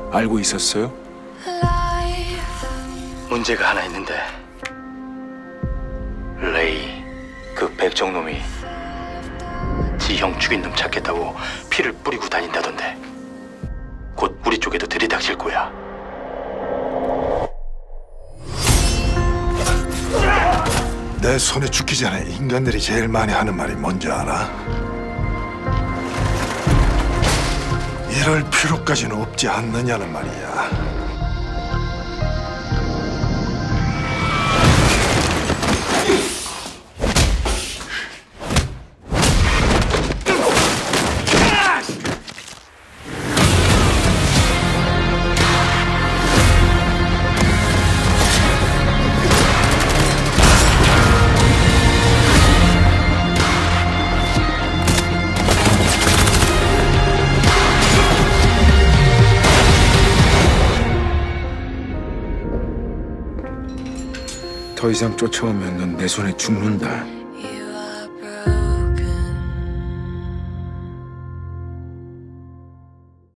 알고 있었어요? 문제가 하나 있는데, 레이, 그 백정놈이 지 형 죽인 놈 찾겠다고 피를 뿌리고 다닌다던데. 곧 우리 쪽에도 들이닥칠 거야. 내 손에 죽기 전에 인간들이 제일 많이 하는 말이 뭔지 알아? 이럴 필요까지는 없지 않느냐는 말이야. 더 이상 쫓아오면 넌 내 손에 죽는다.